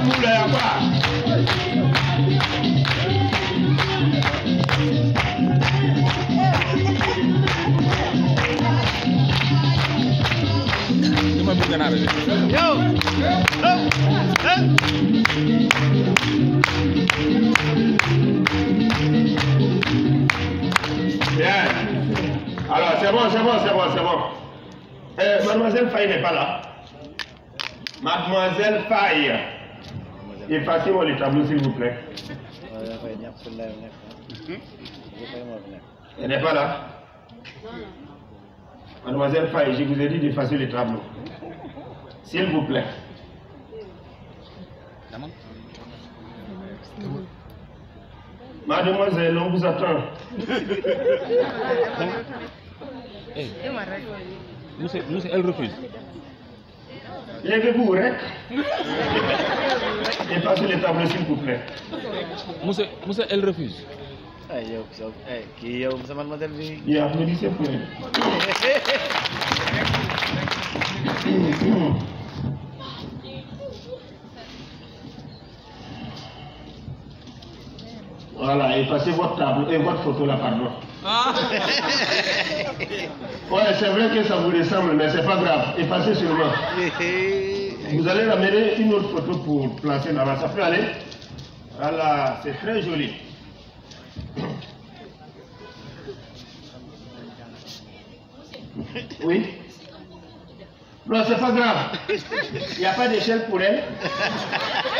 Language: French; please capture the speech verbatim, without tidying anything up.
moule à quoi? Yo! Bien. Alors, c'est bon, c'est bon, c'est bon, c'est bon. Euh, Mademoiselle Faye n'est pas là. Mademoiselle Faye. Effacez-moi le tableau, s'il vous plaît. Elle n'est pas là. Mademoiselle Faye, je vous ai dit d'effacer le tableau. S'il vous plaît. Mademoiselle, on vous attend. Hey. Monsieur, monsieur, elle refuse. Levez-vous, rek. Effacez le tableau, s'il vous plaît. Monsieur, monsieur, elle refuse. Hey, yo, so, hey, qui yo, ça mademoiselle vie. Il y a applaudissez pour elle. Voilà, effacez votre table et votre photo là, pardon. Ah. Ouais, c'est vrai que ça vous ressemble, mais c'est pas grave. Effacez seulement. Vous allez ramener une autre photo pour placer là-bas. Ça peut aller? Voilà, c'est très joli. Oui? Non, c'est pas grave. Il n'y a pas d'échelle pour elle.